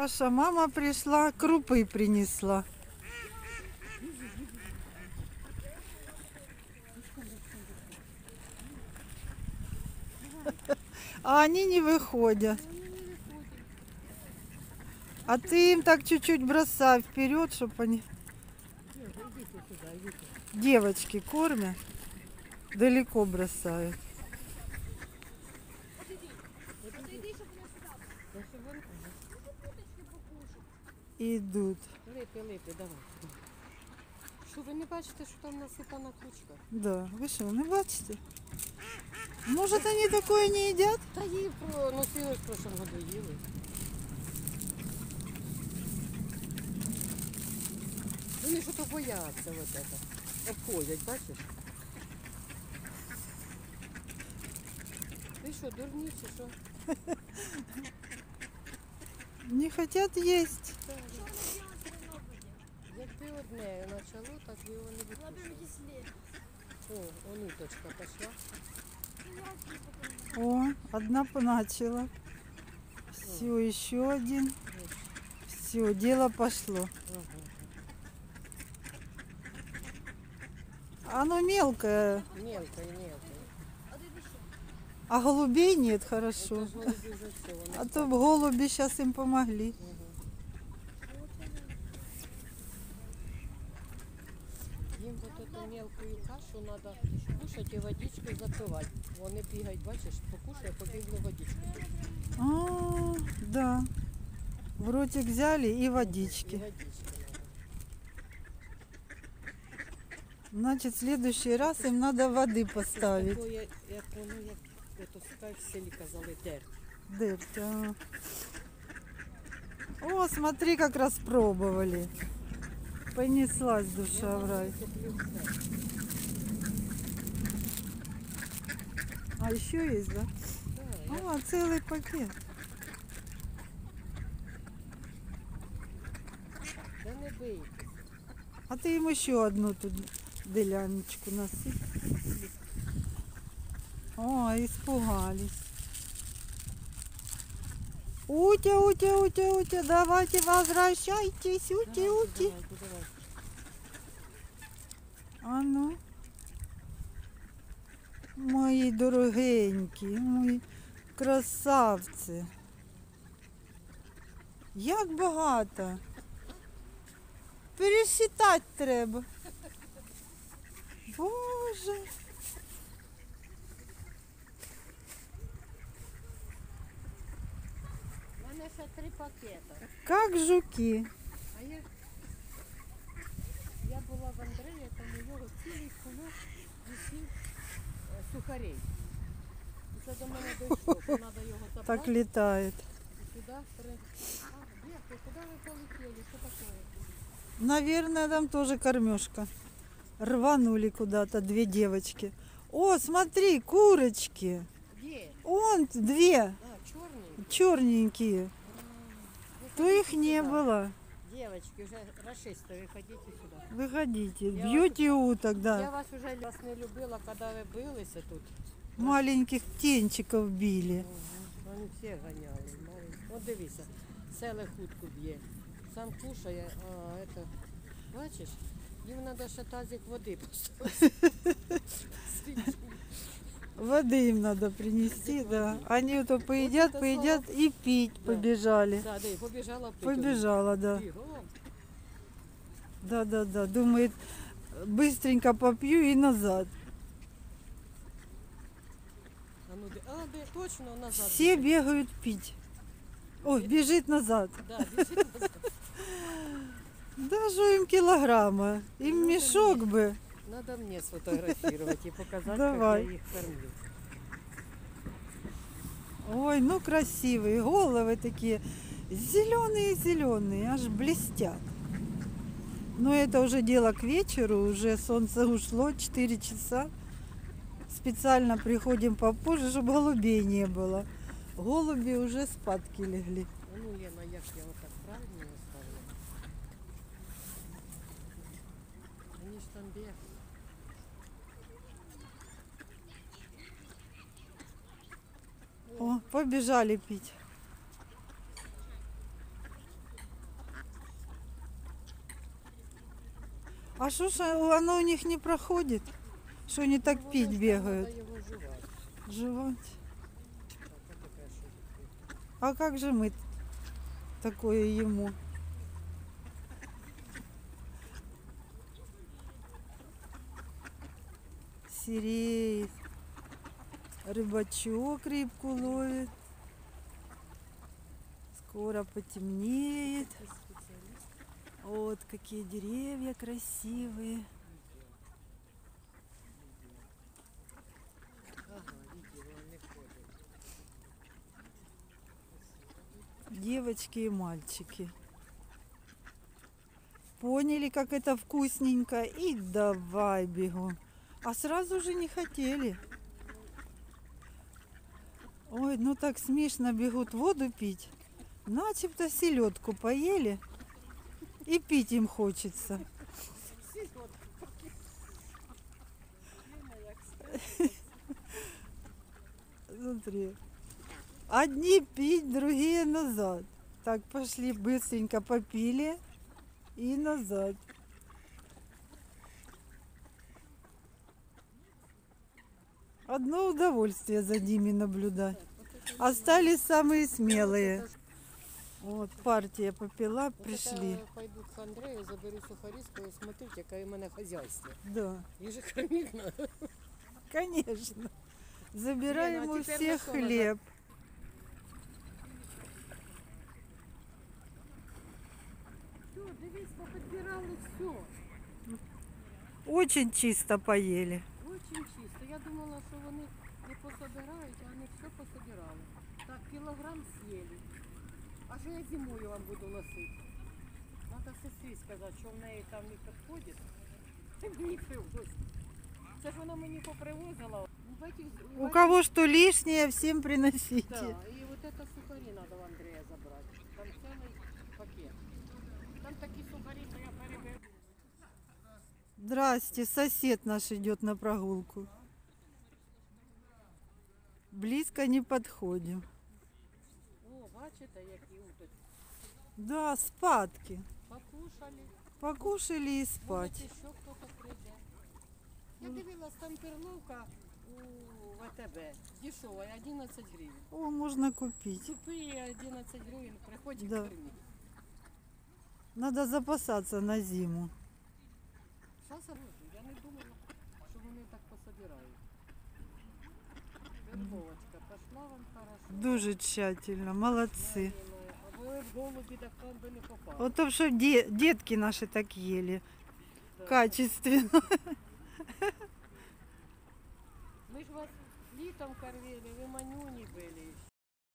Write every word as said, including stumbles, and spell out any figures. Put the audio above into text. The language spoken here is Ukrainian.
Ваша мама пришла, крупы принесла. А они не выходят. А ты им так чуть-чуть бросай вперед, чтобы они... Девочки кормят, далеко бросают. Идут. Липи, липи, давай. Що, ви не бачите, що там насипана кучка? Да, вы что, не бачите? Может, они такое не едят? Та її носили в прошлом году, їли. Вони що то бояться вот это. Обходять, бачиш? Ти що, дурні чи що? Не хотят есть. Якби одне почало, так би його не випустили. О, онуточка пішла. О, одна начала. Все, еще один. Все, дело пошло. Ага. Оно мелкое, Мелкая, мелкая. а голубей нет, хорошо. Это ж голуби вже все, вони А то б голуби сейчас им помогли. Їм вот эту мелкую кашу надо кушать і водичкою запивати. Вони бігають, бачиш, покушає, побігли водичку. А, да. В ротик взяли и І водички. водички надо. Значит, в следующий раз им надо воды поставить. Такое, як воно, як ото скай в селі казали, дерть. Дырки, а. О, смотри, как распробовали. Понеслась душа в рай. Куплю все. А еще есть, да? Да, я О, целый пакет. Да не бийте. А ты им еще одну тут деляночку насыпь. О, испугались. Утя, утя, утя, утя, давайте возвращайтесь, ути, Давай, ути. давай, давай. А ну. Мої дорогенькі, мої красавці. Як багато. Пересчитати треба. Боже. У мене ще три пакета. Як жуки. А я, я була в Андрея, там у нього цілий кулок висів е, сухарей. І це до мене дійшло, то треба його Так забрати літає. і сюди. пере- А, Бєрка, куди ви полетіли? Що таке? Наверное, там тоже кормежка. Рванули куда-то две девочки. О, смотри, курочки. Де? Он две А, чорний? черненькие. А, То их не было. Девочки, вже расисти, виходіть сюди. Выходите. Я Бьете уток, Я да. вас вже вас не любила, коли ви билися тут. Маленьких птенчиков били. Ага, вони всі ганяли. маленькі. От дивися, селе хутку б'є. Сам кушає, а это, бачиш, їм треба ще тазик води поставити. Воды им надо принести, да. Они то поедят, это поедят и пить Да. побежали. Да, да, і побіжала пити. Побежала, да. Бігом. Да, да, да. Думает, быстренько попью и назад. А, ну, де- а, де, точно, назад. Все біжить. бегают пить. Ой, бежит назад. Да, біжить назад. Даже им килограмма. Им Ну, мешок бы. Надо мне сфотографировать и показать, Давай. как я их кормлю. Ой, ну красивые. Головы такие зеленые-зеленые, аж блестят. Но это уже дело к вечеру, уже солнце ушло, четыре часа. Специально приходим попозже, чтобы голубей не было. Голуби уже спадки легли. А ну, Лена, як я вот так правильно оставила? Они ж там бегают. О, побежали пить. А что ж оно у них не проходит? Что они так Воно пить ж там бегают? Треба його жувати. Жевать. Так, а таке що таке? А как же мы такое ему? Сереет. Рыбачок рыбку ловит. Скоро потемнеет. Ти спеціаліст? Вот какие деревья красивые. Ага, відео не ходить. Девочки и мальчики. Поняли, как это вкусненько, и давай бегом. А сразу же не хотели. Ой, ну так смешно бегут воду пить. Начебто селедку поели, и пить им хочется. Смотри. Одни пить, другие назад. Так, пошли быстренько попили и назад. Одно удовольствие за ними наблюдать. Остались самые смелые. Вот, партия попила, пришли. Я пойду к Андрею, заберу сухарі, скажу, смотрите, яке у мене хазяйство. Да, Їх же кормить надо. конечно. Забираем Лена, а у теперь всех на что надо? хлеб. Все, дивись, попідбирали все. Очень чисто поели. Очень чисто. Я думала, що вони не пособирають, а вони все пособирали. Так, кілограм з'їли. А що я зимою вам буду носити? Треба сестрі сказати, що в неї там не підходить. Це мені привозить. Це ж вона мені попривозила. В этих- в У этих- кого что лишнее, всем Да, приносите. и вот это сухари надо у Андрея забрать. Там целый пакет. Там такие сухари, что я переберу. Здрасте, сосед наш идет на прогулку. Близко не подходим. О, бачите, які уточки. Да, спадки. Покушали. Покушали и Може, спать. ще хтось прийде. Я дивилась, там перловка у ВТБ. Дешева, одинадцять гривень. О, можно купить. Купи одинадцять гривень, приходять Да. кормить. Надо запасаться на зиму. Зараз я я не думала, що вони так пособирають. Перловочка, пошла вам хорошо. Дуже тщательно, молодцы. А ви в голубі так там би не попали. Вот то, что де- детки наши так ели. Да. Качественно. Ми ж вас літом кормили, ви манюні були